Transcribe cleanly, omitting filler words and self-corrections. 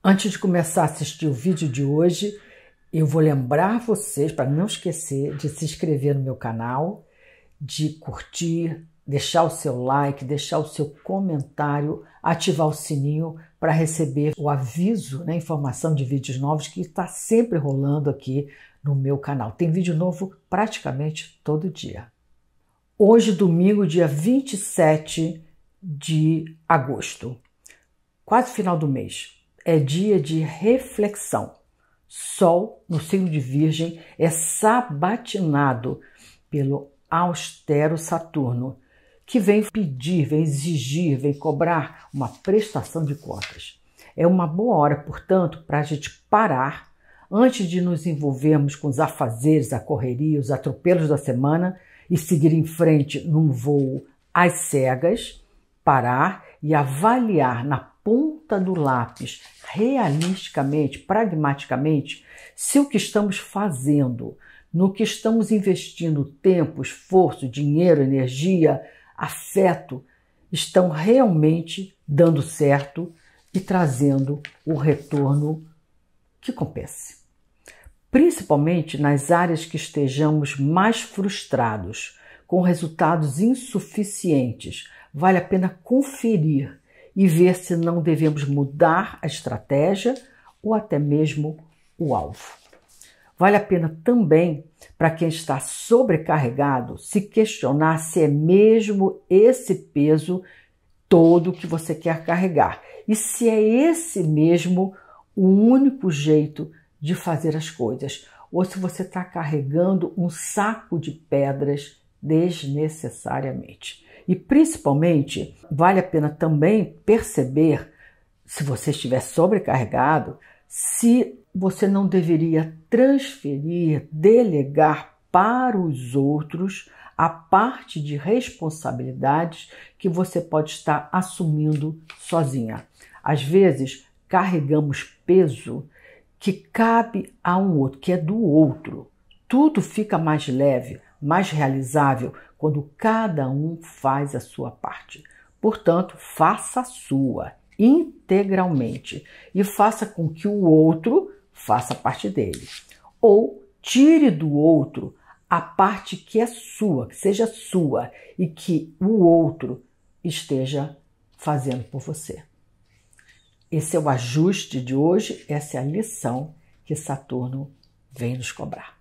Antes de começar a assistir o vídeo de hoje, eu vou lembrar vocês, para não esquecer, de se inscrever no meu canal, de curtir, deixar o seu like, deixar o seu comentário, ativar o sininho para receber o aviso, né, informação de vídeos novos que está sempre rolando aqui no meu canal. Tem vídeo novo praticamente todo dia. Hoje, domingo, dia 27 de agosto, quase final do mês. É dia de reflexão. Sol no signo de Virgem é sabatinado pelo austero Saturno, que vem pedir, vem exigir, vem cobrar uma prestação de contas. É uma boa hora, portanto, para a gente parar, antes de nos envolvermos com os afazeres, a correria, os atropelos da semana e seguir em frente num voo às cegas, parar e avaliar na ponta do lápis, realisticamente, pragmaticamente, se o que estamos fazendo, no que estamos investindo tempo, esforço, dinheiro, energia, afeto, estão realmente dando certo e trazendo o retorno que compense. Principalmente nas áreas que estejamos mais frustrados, com resultados insuficientes, vale a pena conferir e ver se não devemos mudar a estratégia ou até mesmo o alvo. Vale a pena também, para quem está sobrecarregado, se questionar se é mesmo esse peso todo que você quer carregar e se é esse mesmo o único jeito de fazer as coisas, ou se você está carregando um saco de pedras desnecessariamente. E principalmente, vale a pena também perceber, se você estiver sobrecarregado, se você não deveria transferir, delegar para os outros a parte de responsabilidades que você pode estar assumindo sozinha. Às vezes, carregamos peso que cabe a um outro, que é do outro. Tudo fica mais leve, mais realizável quando cada um faz a sua parte. Portanto, faça a sua integralmente e faça com que o outro faça parte dele. Ou tire do outro a parte que é sua, que seja sua e que o outro esteja fazendo por você. Esse é o ajuste de hoje, essa é a lição que Saturno vem nos cobrar.